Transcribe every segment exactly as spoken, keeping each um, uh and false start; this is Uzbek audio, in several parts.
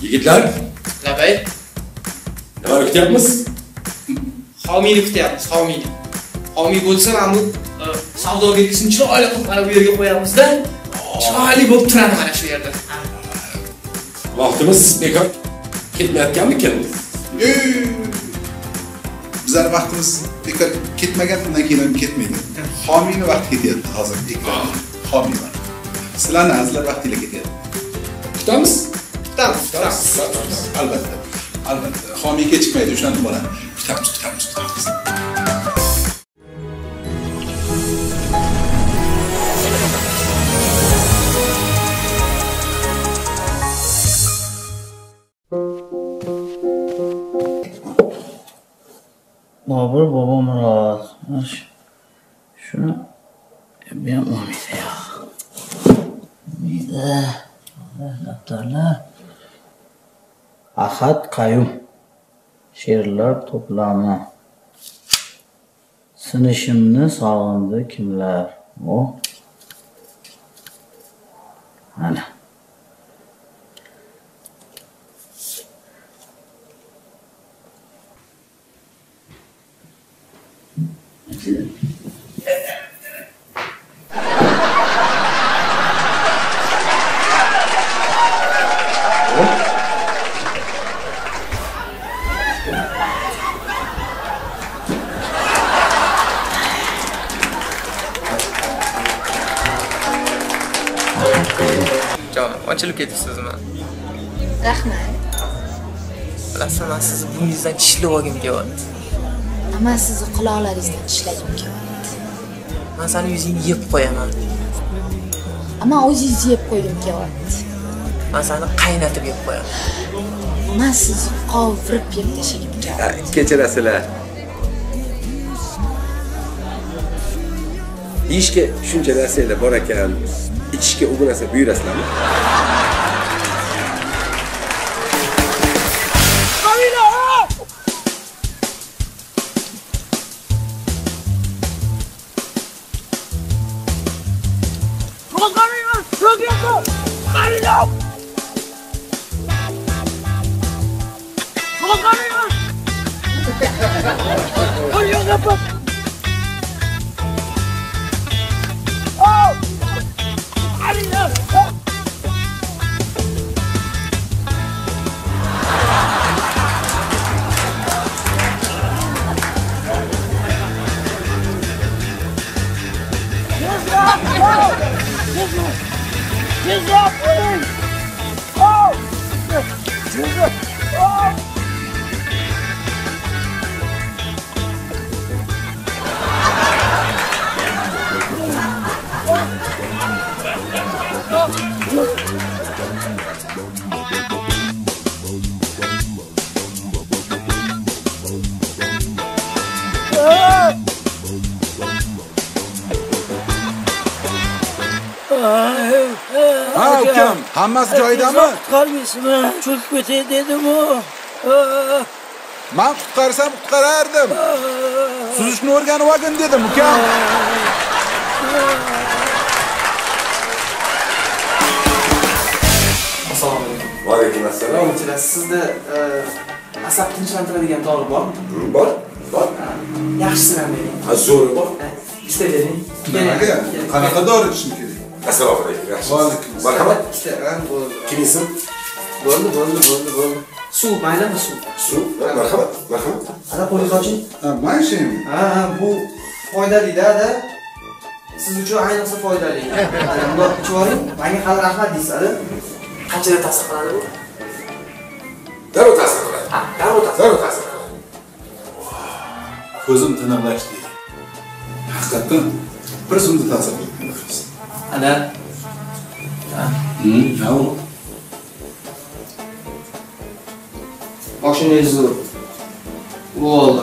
Yigitlar, labay. nima kutyapmiz? Homiyni kutyapmiz, homiyni. Homiy bo'lsa, mana bu savdogarlikni chiroyli qilib mana bu yerga qo'yamiz-da. Chiroyli bo'lib turadi mana shu yerda. Vaqtimiz bekor ketmayotganmikan? Bizlar vaqtimiz bekor ketmagan, undan keyin ham ketmaydi. Homiyni vaqti ketyapti hozir ekran. Homiy vaqt. Sizlarni azizlar vaqtinglar ketyapti. Kutamiz? Kutamiz, kutamiz. Albatta. Albatta. Homiy kechikmaydi, o'shani bo'ladi. Kutamiz, kutamiz, kutamiz. Bobur Bobomurod. Shuni men olmaydi ya. Nida? Daftarlar. Ahad Qayum. She'rlar to'plami. Sinishimni sog'indi kimlar? O. Mana. Jonim, ochilib ketasizmi? Rahmat. Bilasizmi, men sizni burningizdan tishlab olgim kelyapti. Men sizni quloqlaringizdan tishlagim kelyapti. Men seni yuzingni yeb qo'yaman. Men o'zingizni yeb qo'ygim kelyapti. Men seni qaynatib yeb qo'yaman. Men sizni qovurib yeb tashagim kelyapti. Kechirasizlar. Yeyishga shuncha narsalar bor ekan, ichishga u narsa buyurasizlarmi? Ha, ukam, hammasi joyidami? Qutqarmaysizmi? Cho'kib ketay dedim-ku. Men qutqarsam qutqarardim. Suzishni o'rganib olgin dedim, ukam. Assalomu alaykum. Va alaykum assalom. Sizda asab tinchlantiradigan dori bormi? Bor, bor. Yaxshisidan bering. Ha, zo'ri bor. Ikkita bering. Nimaga? Qanaqa dori ichishim kerak? Assalomu alaykum. Yaxshi. Va alaykum. Marhamat. Ikkita, bo'ldi. Kimisiz? Bo'ldi, bo'ldi, bo'ldi, bo'ldi. Suv, maylimi suv? Suv. Marhamat, marhamat. Ana qo'ling oching. Ha, men shim. Ha, bu foydali-da, da. Siz uchun ayniqsa foydali. Bundoq ichib oling. Menga hali rahmat deysiz-a? Qanchaga ta'sir qiladi bu? Darrov ta'sir qiladi. Ha, darrov ta'sir. Darrov ta'sir qiladi. Ko'zim tiniqlashdi. Haqiqatan bir zumda ta'sir qildi. Ana. Ha. Hmm, nima? Mashinangizni bo'ldi.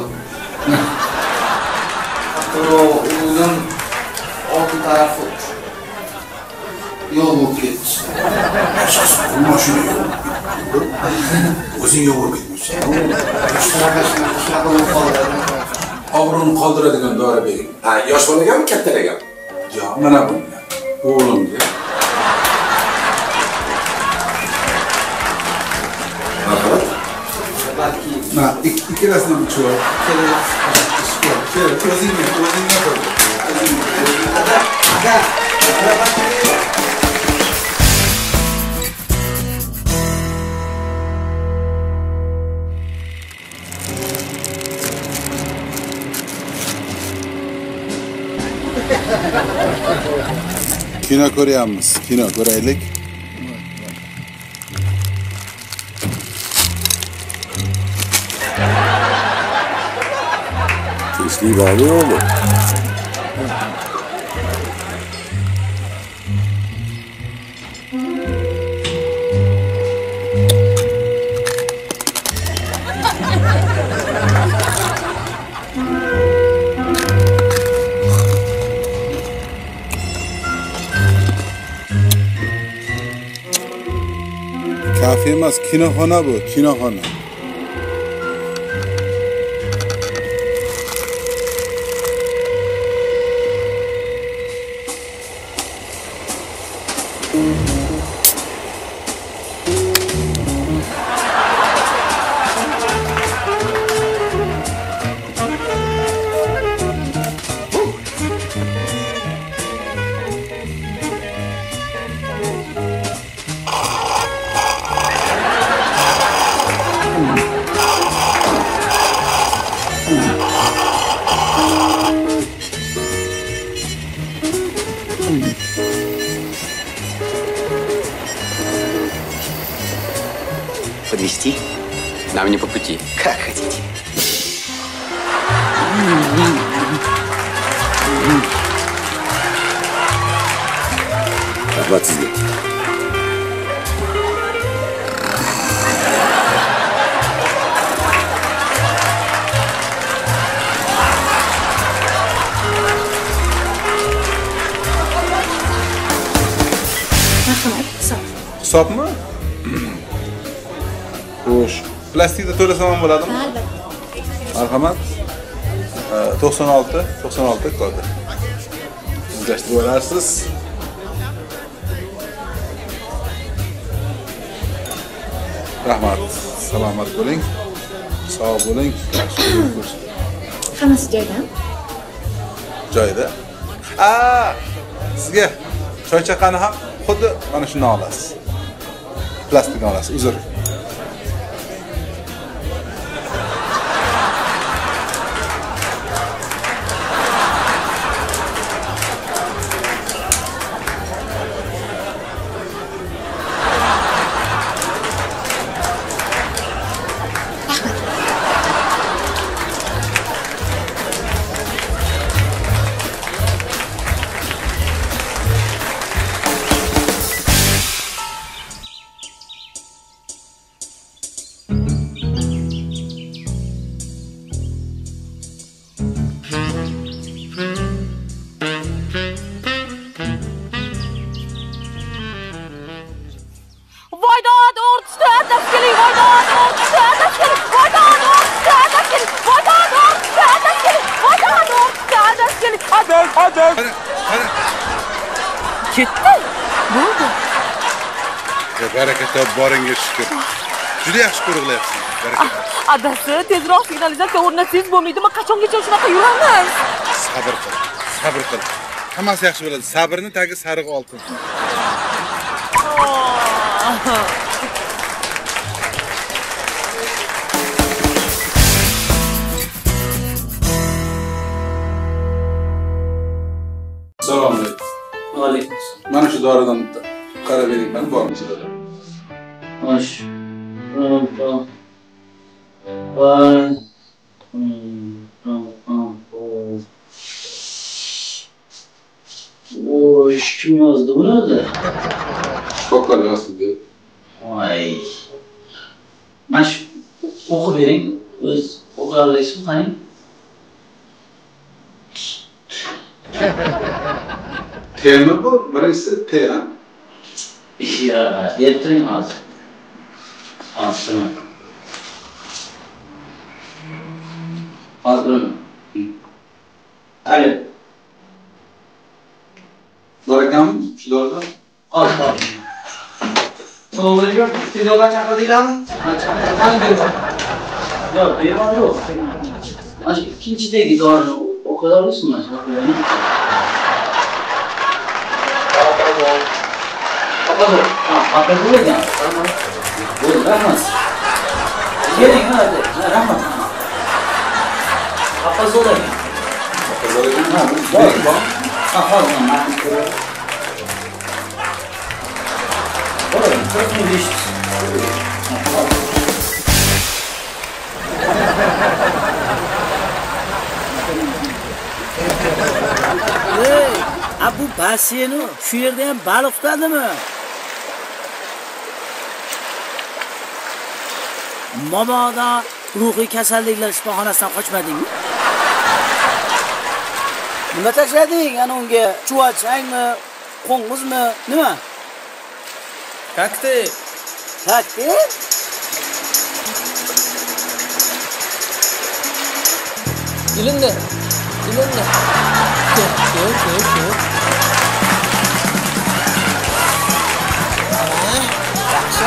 Hatto o'zim olti tarafi yo'q bo'lib ketdi. Bu mashina yo'q. O'zing yo'q bo'lib ketmoqchi. Shunaqa bo'lib qoldi. Og'riqni qoldiradigan dori bering. Ha, yosh bolaganmi, kattalagan? Yo'q, mana bunga. O'g'limga. Mana ikkalasini bir chuva. Kel, o'zingni, o'zingni qo'y. Ada, ada. Kino ko'ryapmiz. Kino ko'raylik. Tinchlik bormi yo'qmi? Kafe emas, kinoxona bu, kinoxona. Подвезти? Нам не по пути. Как хотите. Rahmat sizga. Marhamat, hisob. Hisobmi? Xo'sh. Plastikda to'lasam ham bo'ladimi? Albatta. Marhamat. to'qson olti, to'qson olti kodi. Sizlashtirib olarsiz. Rahmat. Salomat bo'ling. Sog' bo'ling. Yaxshi ko'rsin. Hammasi joyida? Joyida. Aa, sizga choy chaqani ham xuddi mana shundan olasiz. Plastikdan olasiz. Uzr. Ketdi. Bo'ldi. Baraka top boringiz shukr. Juda yaxshi qo'riqlayapsiz. Baraka. Adasi, tezroq signalizatsiya o'rnatsangiz bo'lmaydimi? Qachongacha shunaqa yuramiz? Sabr qil. Sabr qil. Hammasi yaxshi bo'ladi. Sabrni tagi sariq oltin. Assalomu alaykum. Alaykum. Mana shu doridan qarab bering, men bormi ichida. Xo'sh. Pronto. Voy. Oy, kim yozdi bularni? Shifokor yozdi. Voy. Mana shu o'qib bering, o'z o'qig'ingizni qarang. T'mi bu? Birisi T, ha? Ya, yettiring hozir. Hozir. Hozir. Alo. Barakam, shu dorida. Al, al. Assalomu alaykum. Telefonga chaqirdinglarmi? Qani bering. Yo'q, bemor yo'q. Mana shu ikkinchidagi dorini o'qida olasizmi? Mana shu qo'ying. Apa bu? Apa bu ya? Tamam. Bu rahmat. Keling hadi. Rahmat. Apa zo'rang? Apa zo'rang? Ha, bu bor. Ha, hozir mana bu. Oy, qirq ming besh yuz. Hey, abu baseni shu yerda ham baliq tutadimi? Momoda ruhiy kasalliklar shifoxonasidan qochmadingmi? Nima tashlading? Ana unga chuvachangmi, qo'ng'izmi, nima? Kakti. Kakti? Ilindi. Ilindi. Yo'q, yo'q, yo'q, yo'q. Ana, yaxshi.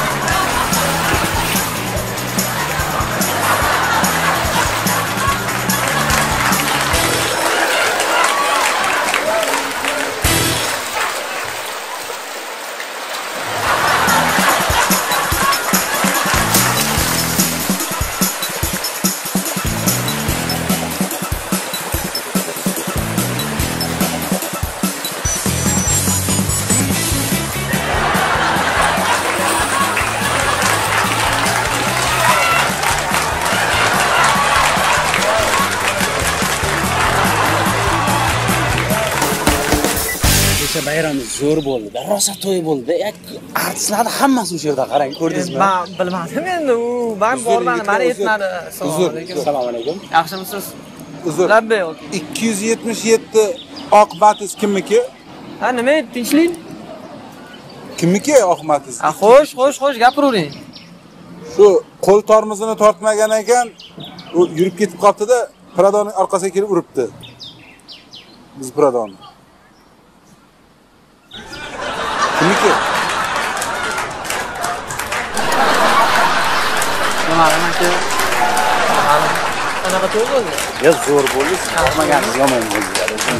Bayramimiz zo'r bo'ldi. Rosa to'y bo'ldi. Artistlarning hammasi o'sha yerda qarang, ko'rdingizmi? Men bilmadim endi u. Men borman, meni aytmadi. Assalomu alaykum. Assalomu alaykum. Yaxshimisiz? Uzr. Labbay ol. ikki yuz yetmish yetti oq batiz kimniki? Ha, nima? Tinchlik? Kimniki oq batiz? Ha, xo'sh, xo'sh, xo'sh, gapiravering. Shu qo'l tormozini tortmagan ekan, u yurib ketib qoldi-da, Pradoning orqasiga kelib uribdi. Biz Pradoni. Kimniki? Nima aka? Qanaqa to'y bo'ldi? Ya zo'r bo'ldi, siz bormaganingiz yomon bo'ldi.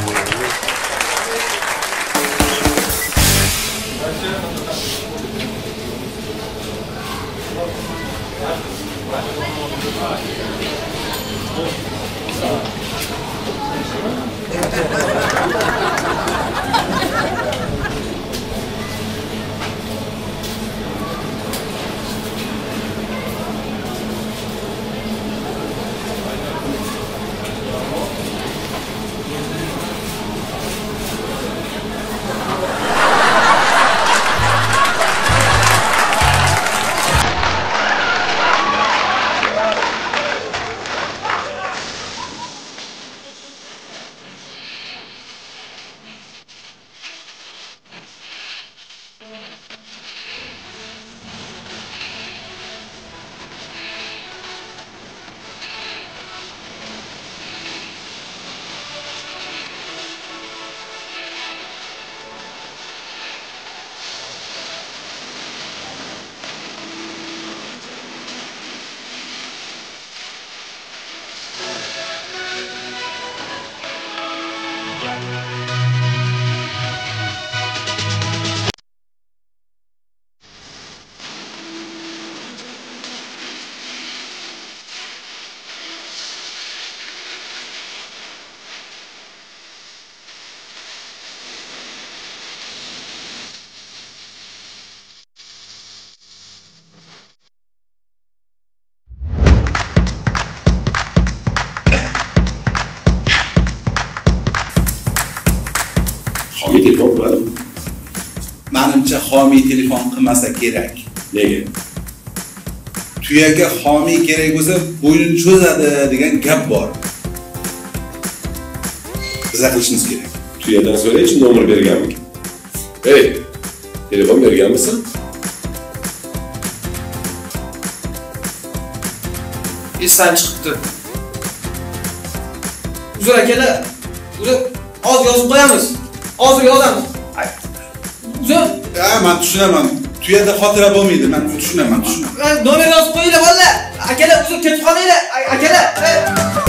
Homiy telefon qiladi. Menimcha homiy telefon qilmasa kerak. Nega? Tuyaga homiy kerak bo'lsa, bo'ynini cho'zadi degan gap bor. Biza qilishimiz kerak. Tuyadan so'raychi, nomer berganmi? Ey, telefon berganmisan? Esdan chiqibdi. Uzr akalar, uni hozir yozib qo'yamiz. Hozir yozamiz. Uzr. Ha, men tushunaman. Tuyada xotira bo'lmaydi. Men tushunaman, tushunaman. Nomer yozib qo'yinglar, bolalar. Akalar, uzr ketib qolinglar. Akalar.